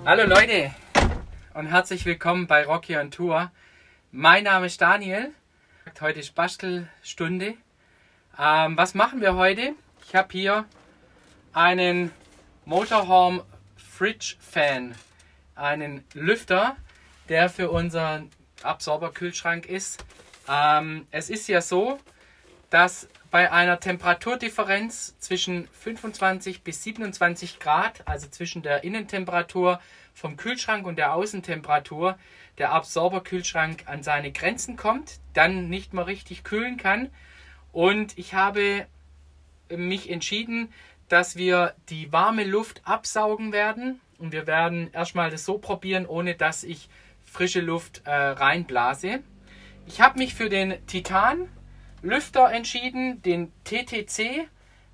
Hallo Leute und herzlich willkommen bei Rocky on Tour. Mein Name ist Daniel. Heute ist Bastelstunde. Was machen wir heute? Ich habe hier einen Motorhome Fridge Fan, einen Lüfter, der für unseren Absorberkühlschrank ist. Es ist ja so, dass bei einer Temperaturdifferenz zwischen 25 bis 27 Grad, also zwischen der Innentemperatur vom Kühlschrank und der Außentemperatur, der Absorberkühlschrank an seine Grenzen kommt, dann nicht mehr richtig kühlen kann. Und ich habe mich entschieden, dass wir die warme Luft absaugen werden. Und wir werden erstmal das so probieren, ohne dass ich frische Luft reinblase. Ich habe mich für den Titan Lüfter entschieden, den TTC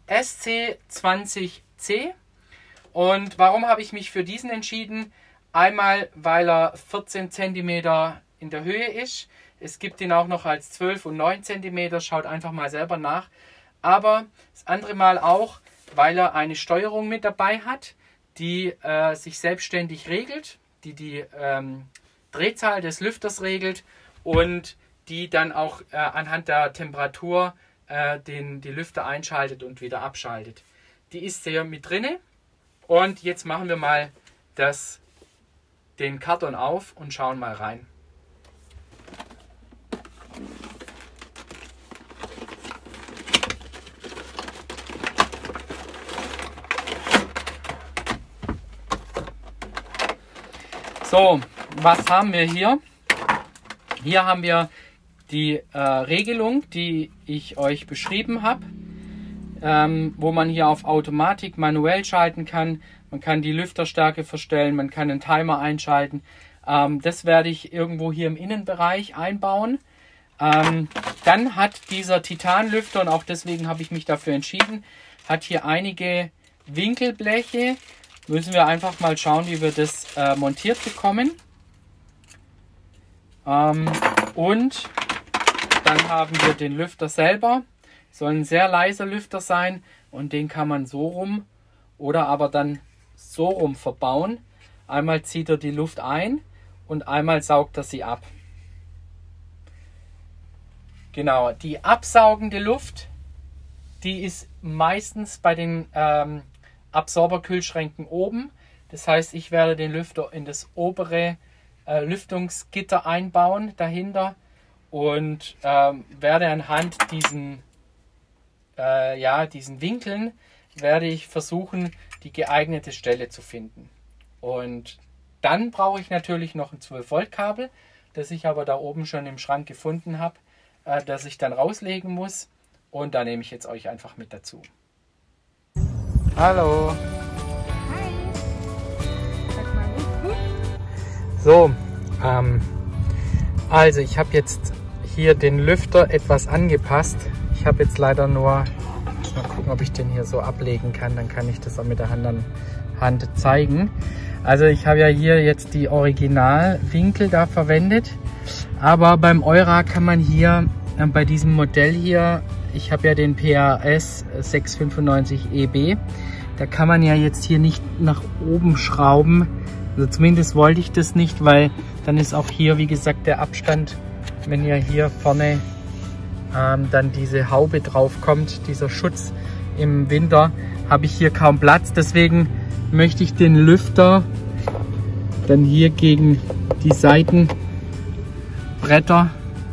SC20C. Und warum habe ich mich für diesen entschieden? Einmal, weil er 14 cm in der Höhe ist. Es gibt ihn auch noch als 12 und 9 cm. Schaut einfach mal selber nach. Aber das andere Mal auch, weil er eine Steuerung mit dabei hat, die sich selbstständig regelt, die Drehzahl des Lüfters regelt und die dann auch anhand der Temperatur die Lüfter einschaltet und wieder abschaltet. Die ist hier mit drinne. Und jetzt machen wir mal den Karton auf und schauen mal rein. So, was haben wir hier? Hier haben wir die Regelung, die ich euch beschrieben habe, wo man hier auf Automatik manuell schalten kann. Man kann die Lüfterstärke verstellen, man kann einen Timer einschalten. Das werde ich irgendwo hier im Innenbereich einbauen. Dann hat dieser Titanlüfter, und auch deswegen habe ich mich dafür entschieden, hat hier einige Winkelbleche. Müssen wir einfach mal schauen, wie wir das montiert bekommen. Und dann haben wir den Lüfter selber. Soll ein sehr leiser Lüfter sein und den kann man so rum oder aber dann so rum verbauen. Einmal zieht er die Luft ein und einmal saugt er sie ab. Genau, die absaugende Luft, die ist meistens bei den Absorberkühlschränken oben. Das heißt, ich werde den Lüfter in das obere Lüftungsgitter einbauen dahinter und werde anhand diesen Winkeln werde ich versuchen, die geeignete Stelle zu finden. Und dann brauche ich natürlich noch ein 12 Volt Kabel, das ich aber da oben schon im Schrank gefunden habe, das ich dann rauslegen muss. Und da nehme ich jetzt euch einfach mit dazu. Hallo. Hi. So, also ich habe jetzt hier den Lüfter etwas angepasst. Ich habe jetzt leider nur, mal gucken, ob ich den hier so ablegen kann, dann kann ich das auch mit der anderen Hand zeigen. Also ich habe ja hier jetzt die Originalwinkel da verwendet, aber beim Eura kann man hier bei diesem Modell hier, ich habe ja den PAS 695 EB, da kann man ja jetzt hier nicht nach oben schrauben, also zumindest wollte ich das nicht, weil dann ist auch hier, wie gesagt, der Abstand, wenn ihr hier vorne dann diese Haube drauf kommt, dieser Schutz im Winter, habe ich hier kaum Platz. Deswegen möchte ich den Lüfter dann hier gegen die Seitenbretter,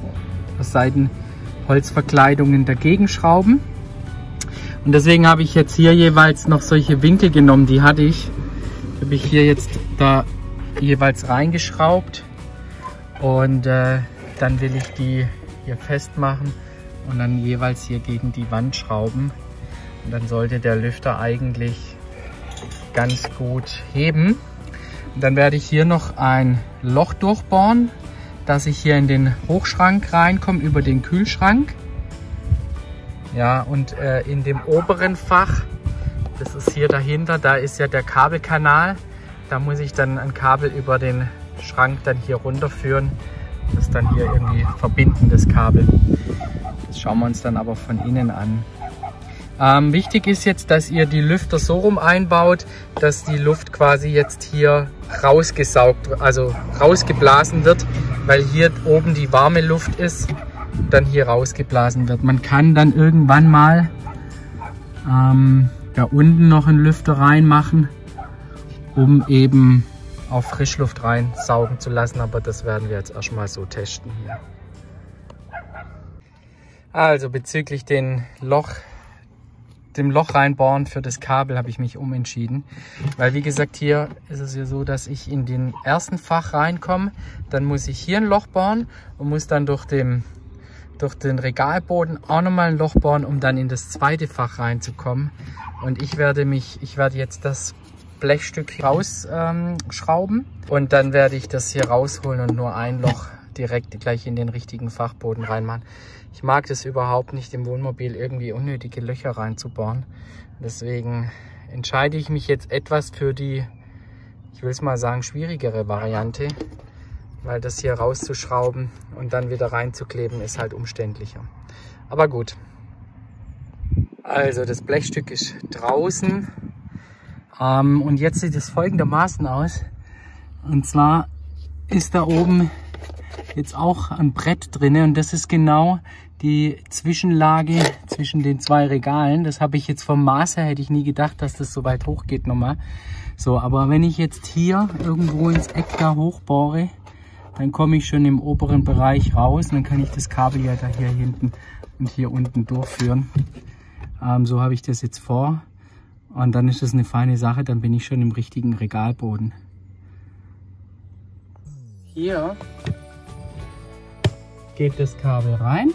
Seitenholzverkleidungen dagegen schrauben. Und deswegen habe ich jetzt hier jeweils noch solche Winkel genommen, die hatte ich. Habe ich hier jetzt da jeweils reingeschraubt und dann will ich die hier festmachen und dann jeweils hier gegen die Wand schrauben. Und dann sollte der Lüfter eigentlich ganz gut heben. Und dann werde ich hier noch ein Loch durchbohren, dass ich hier in den Hochschrank reinkomme über den Kühlschrank. Ja, und in dem oberen Fach, das ist hier dahinter, da ist ja der Kabelkanal. Da muss ich dann ein Kabel über den Schrank dann hier runterführen. Das dann hier irgendwie verbinden, das Kabel. Das schauen wir uns dann aber von innen an. Wichtig ist jetzt, dass ihr die Lüfter so rum einbaut, dass die Luft quasi jetzt hier rausgesaugt, also rausgeblasen wird, weil hier oben die warme Luft ist, dann hier rausgeblasen wird. Man kann dann irgendwann mal da unten noch einen Lüfter reinmachen, um eben auch Frischluft reinsaugen zu lassen, aber das werden wir jetzt erstmal so testen hier. Also bezüglich dem Loch reinbohren für das Kabel habe ich mich umentschieden, weil wie gesagt, hier ist es ja so, dass ich in den ersten Fach reinkomme, dann muss ich hier ein Loch bohren und muss dann durch den Regalboden auch nochmal ein Loch bohren, um dann in das zweite Fach reinzukommen. Und ich werde jetzt das Blechstück rausschrauben und dann werde ich das hier rausholen und nur ein Loch direkt gleich in den richtigen Fachboden reinmachen. Ich mag das überhaupt nicht, im Wohnmobil irgendwie unnötige Löcher reinzubohren. Deswegen entscheide ich mich jetzt etwas für die, ich will es mal sagen, schwierigere Variante, weil das hier rauszuschrauben und dann wieder reinzukleben ist halt umständlicher. Aber gut. Also das Blechstück ist draußen. Und jetzt sieht es folgendermaßen aus. Und zwar ist da oben jetzt auch ein Brett drin und das ist genau die Zwischenlage zwischen den zwei Regalen. Das habe ich jetzt vom Maß her, hätte ich nie gedacht, dass das so weit hoch geht nochmal. So, aber wenn ich jetzt hier irgendwo ins Eck da hochbohre, dann komme ich schon im oberen Bereich raus und dann kann ich das Kabel ja da hier hinten und hier unten durchführen. So habe ich das jetzt vor. Und dann ist das eine feine Sache, dann bin ich schon im richtigen Regalboden. Hier geht das Kabel rein.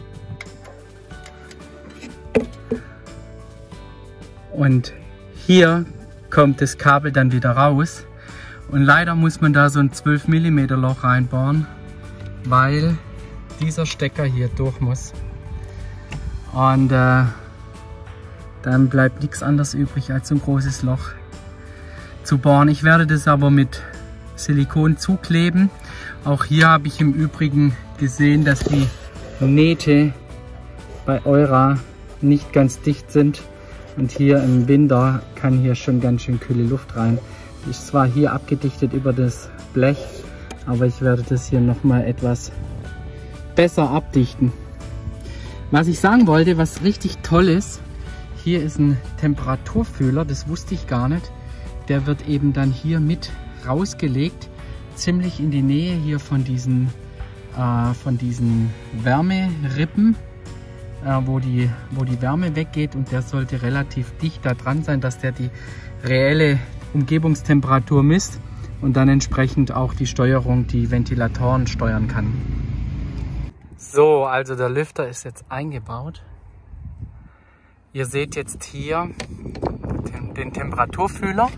Und hier kommt das Kabel dann wieder raus. Und leider muss man da so ein 12 mm Loch reinbohren, weil dieser Stecker hier durch muss. Und dann bleibt nichts anderes übrig, als so ein großes Loch zu bohren. Ich werde das aber mit Silikon zukleben. Auch hier habe ich im Übrigen gesehen, dass die Nähte bei Eura nicht ganz dicht sind. Und hier im Winter kann hier schon ganz schön kühle Luft rein. Die ist zwar hier abgedichtet über das Blech, aber ich werde das hier nochmal etwas besser abdichten. Was ich sagen wollte, was richtig toll ist, hier ist ein Temperaturfühler, das wusste ich gar nicht. Der wird eben dann hier mit rausgelegt, ziemlich in die Nähe hier von diesen Wärmerippen, wo die Wärme weggeht, und der sollte relativ dicht da dran sein, dass der die reelle Umgebungstemperatur misst und dann entsprechend auch die Steuerung, die Ventilatoren steuern kann. So, also der Lüfter ist jetzt eingebaut. Ihr seht jetzt hier den Temperaturfühler.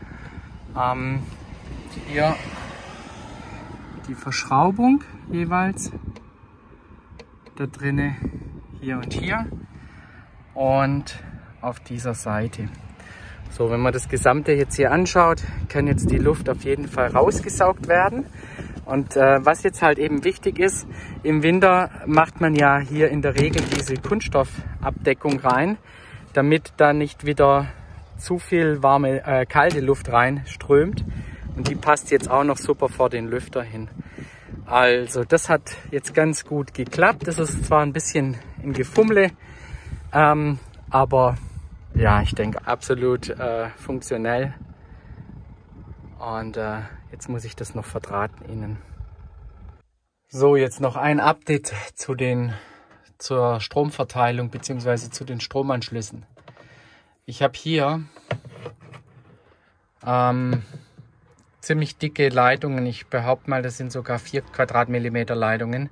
Hier die Verschraubung jeweils. Da drinnen hier und hier. Und auf dieser Seite. So, wenn man das Gesamte jetzt hier anschaut, kann jetzt die Luft auf jeden Fall rausgesaugt werden. Und was jetzt halt eben wichtig ist, im Winter macht man ja hier in der Regel diese Kunststoffabdeckung rein, damit da nicht wieder zu viel kalte Luft reinströmt. Und die passt jetzt auch noch super vor den Lüfter hin. Also das hat jetzt ganz gut geklappt. Das ist zwar ein bisschen ein Gefummle, aber ja, ich denke absolut funktionell. Und jetzt muss ich das noch verdrahten innen. So, jetzt noch ein Update zur Stromverteilung bzw. zu den Stromanschlüssen. Ich habe hier ziemlich dicke Leitungen. Ich behaupte mal, das sind sogar 4 Quadratmillimeter Leitungen,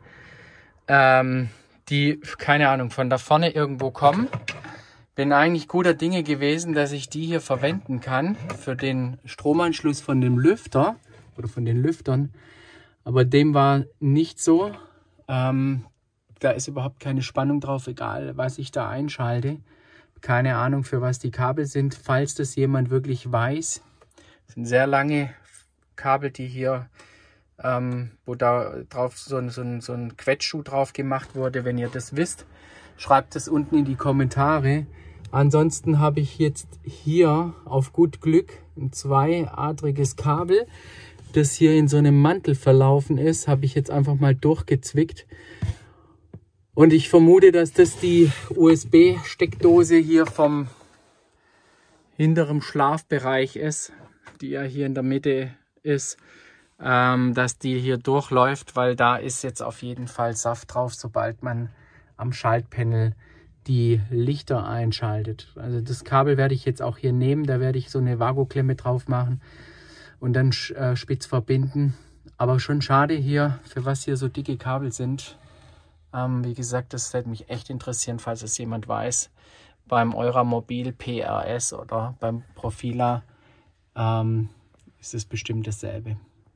die, keine Ahnung, von da vorne irgendwo kommen. Bin eigentlich guter Dinge gewesen, dass ich die hier verwenden kann für den Stromanschluss von dem Lüfter oder von den Lüftern. Aber dem war nicht so. Da ist überhaupt keine Spannung drauf, egal was ich da einschalte. Keine Ahnung, für was die Kabel sind, falls das jemand wirklich weiß. Das sind sehr lange Kabel, die hier, wo da drauf so ein Quetschschuh drauf gemacht wurde. Wenn ihr das wisst, schreibt es unten in die Kommentare. Ansonsten habe ich jetzt hier auf gut Glück ein zweiadriges Kabel, das hier in so einem Mantel verlaufen ist, habe ich jetzt einfach mal durchgezwickt. Und ich vermute, dass das die USB-Steckdose hier vom hinteren Schlafbereich ist, die ja hier in der Mitte ist, dass die hier durchläuft, weil da ist jetzt auf jeden Fall Saft drauf, sobald man am Schaltpanel die Lichter einschaltet. Also das Kabel werde ich jetzt auch hier nehmen, da werde ich so eine Vago-Klemme drauf machen und dann spitz verbinden. Aber schon schade hier, für was hier so dicke Kabel sind. Wie gesagt, das würde mich echt interessieren, falls es jemand weiß. Beim Euramobil PRS oder beim Profila ist es bestimmt dasselbe.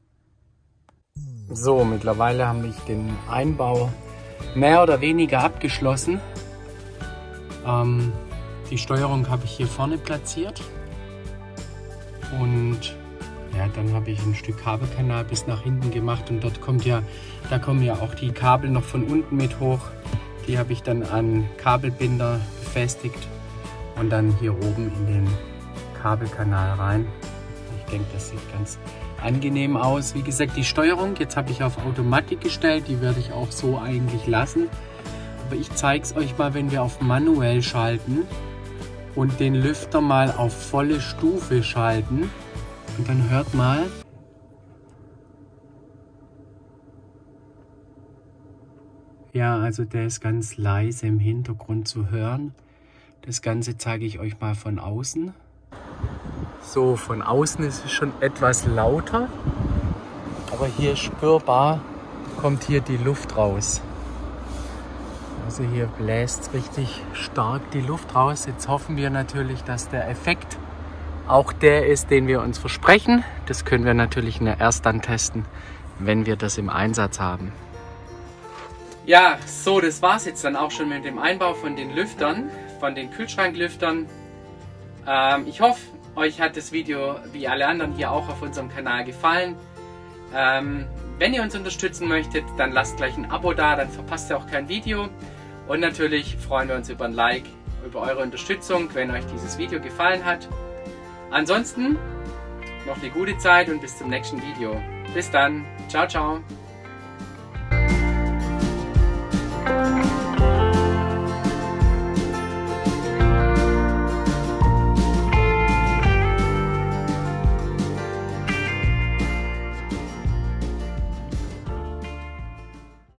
So, mittlerweile habe ich den Einbau mehr oder weniger abgeschlossen. Die Steuerung habe ich hier vorne platziert und ja, dann habe ich ein Stück Kabelkanal bis nach hinten gemacht und dort kommen ja auch die Kabel noch von unten mit hoch. Die habe ich dann an Kabelbinder befestigt und dann hier oben in den Kabelkanal rein. Ich denke, das sieht ganz angenehm aus. Wie gesagt, die Steuerung, jetzt habe ich auf Automatik gestellt, die werde ich auch so eigentlich lassen. Aber ich zeige es euch mal, wenn wir auf manuell schalten und den Lüfter mal auf volle Stufe schalten. Und dann hört mal. Ja, also der ist ganz leise im Hintergrund zu hören. Das Ganze zeige ich euch mal von außen. So, von außen ist es schon etwas lauter. Aber hier spürbar kommt hier die Luft raus. Also hier bläst richtig stark die Luft raus. Jetzt hoffen wir natürlich, dass der Effekt auch der ist, den wir uns versprechen. Das können wir natürlich erst dann testen, wenn wir das im Einsatz haben. Ja, so, das war es jetzt dann auch schon mit dem Einbau von den Lüftern, von den Kühlschranklüftern. Ich hoffe, euch hat das Video wie alle anderen hier auch auf unserem Kanal gefallen. Wenn ihr uns unterstützen möchtet, dann lasst gleich ein Abo da, dann verpasst ihr auch kein Video. Und natürlich freuen wir uns über ein Like, über eure Unterstützung, wenn euch dieses Video gefallen hat. Ansonsten noch eine gute Zeit und bis zum nächsten Video. Bis dann. Ciao, ciao.